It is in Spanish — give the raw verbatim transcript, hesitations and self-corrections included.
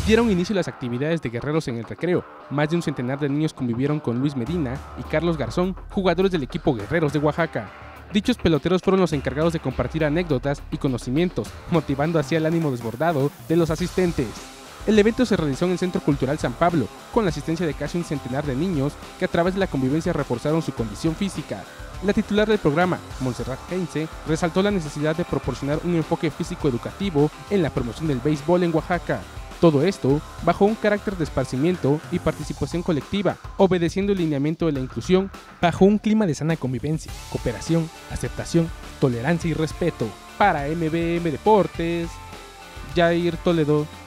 Dieron inicio las actividades de Guerreros en el Recreo. Más de un centenar de niños convivieron con Luis Medina y Carlos Garzón, jugadores del equipo Guerreros de Oaxaca. Dichos peloteros fueron los encargados de compartir anécdotas y conocimientos, motivando así el ánimo desbordado de los asistentes. El evento se realizó en el Centro Cultural San Pablo, con la asistencia de casi un centenar de niños que a través de la convivencia reforzaron su condición física. La titular del programa, Montserrat Heinze, resaltó la necesidad de proporcionar un enfoque físico-educativo en la promoción del béisbol en Oaxaca. Todo esto bajo un carácter de esparcimiento y participación colectiva, obedeciendo el lineamiento de la inclusión bajo un clima de sana convivencia, cooperación, aceptación, tolerancia y respeto. Para M B M Deportes, Jair Toledo.